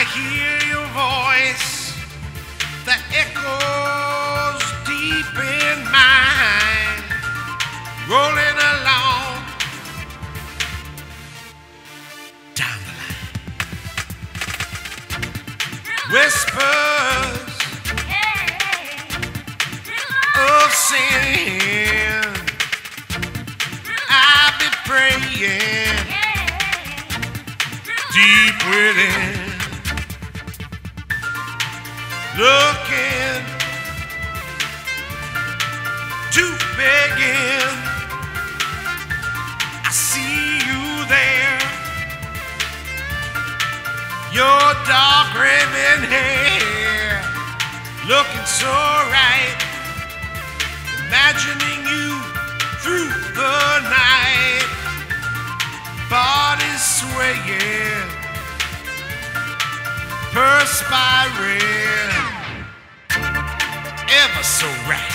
I hear your voice that echoes deep in mine, rolling along down the line. Whispers of sin, I'll be praying deep within, looking to begin. I see you there, your dark raven hair, looking so right, imagining you through the night, body swaying, perspiring, ever so right.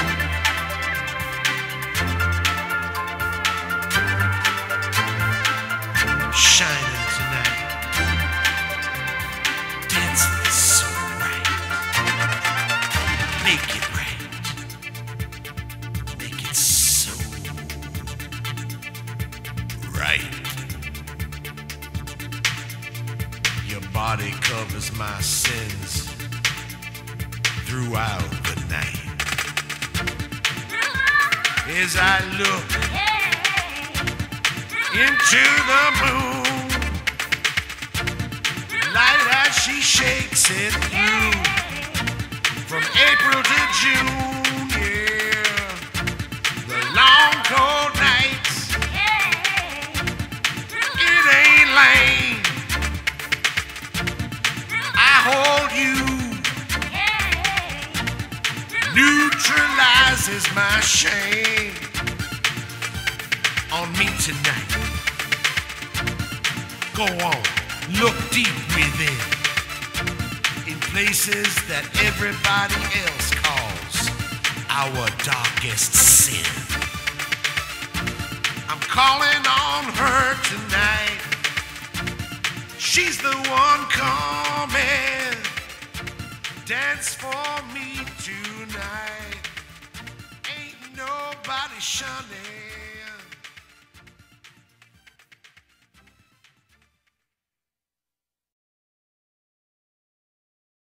Shining tonight, dancing so right. Make it right, make it so right. Your body covers my sins throughout the night. As I look into the moon, light as she shakes it through, from April to June, yeah. The long cold nights, it ain't lame. I hold you, neutralizes my shame on me tonight. Go on, look deep within, in places that everybody else calls our darkest sin. I'm calling on her tonight. She's the one coming. Dance for me tonight. Ain't nobody shunning.